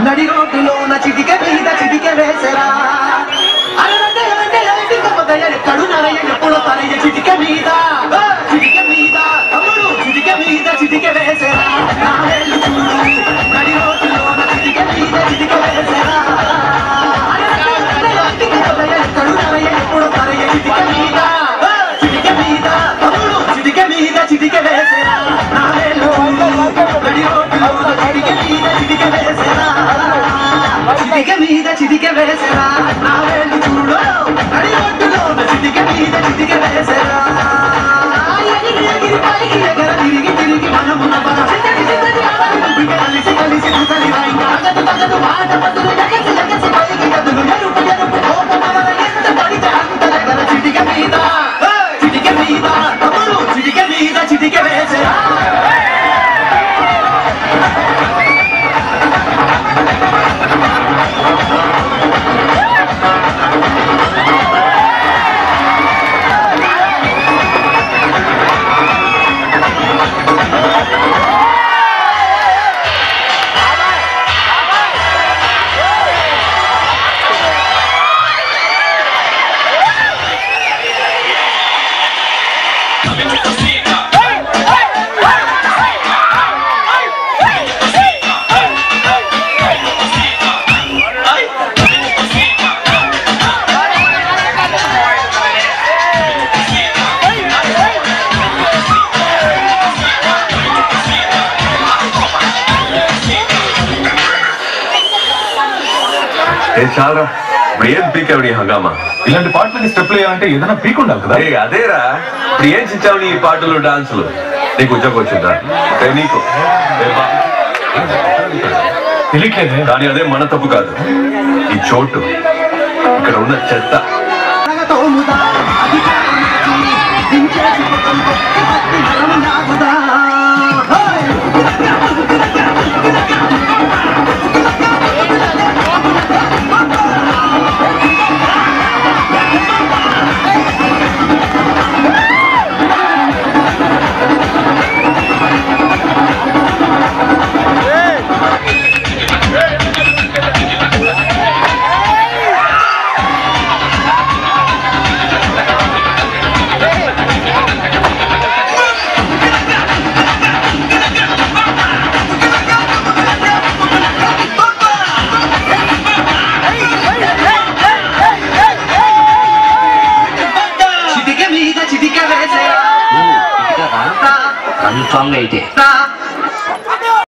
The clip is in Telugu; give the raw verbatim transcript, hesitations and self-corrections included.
నడి రోడ్డులోన చిటిక మీద చిటిక వేసరా అరవంటే అంటే ఎక్కడు నరయ్య ఎప్పుడో తరయ్య చిటిక మీద చిటిక మీద తమ్ముడు చిటిక మీద చిటిక వేసరా నా వేళ్ళు చూడు నడి రోడ్డులోన చిటిక మీద చిటిక వేసరా ఎక్కడు నరయ్య ఎప్పుడో తరయ్య చిటిక మీద చిటిక మీద తమ్ముడు చిటిక మీద చిటిక వేసరా నా వేళ్ళు నడి రోడ్డులోన చిటిక మీద చిటిక వేసరా చిటిక మీద చిటిక వేసరా నా వేళ్ళు చూడు నడి రోడ్డులోన చిటిక మీద చిటిక వేసరా ఎగిరి ఎగిరి పైకి ఎగర తిరిగి తిరిగి మనమున బల కలిసి కలిసి ముసలి తగదు తగదు మాట పదులు ఎగసి ఎగసి పైకి కదులు ఎరుపు ఎరుపు కోపమల ఎంత పడితే అంత దగ్గర చిటిక మీద చిటిక మీద తమ్ముడు చిటిక మీద చిటిక వేసరా చాలా ఇప్పుడు ఏం పీక్ ఎవడి హంగామా ఇలాంటి పాటలకి స్టెప్ వేయాలంటే ఏదైనా పీక్ ఉండాలి కదా. అదేరా ఇప్పుడు ఏం చించావు నీ పాటలు డాన్సులు నీకు ఉద్యోగం వచ్చిందా నీకు తెలియట్లేదు కానీ అదే మన తప్పు కాదు ఈ చోటు ఇక్కడ ఉన్న చెత్త కన్ఫామ్ గా అయితే